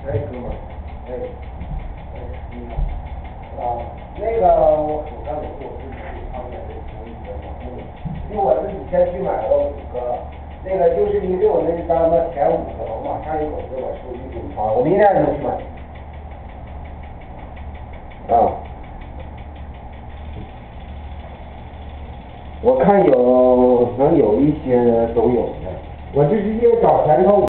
哎，哥们儿，哎，你好，那个我手上有做自己这方面的生意的网络，因为我是以前去买了5个，那个就是你给我那张那前5个，我马上一会儿就把数据给你发，我明天就去买。啊，我看能有一些都有的，我就直接找前头。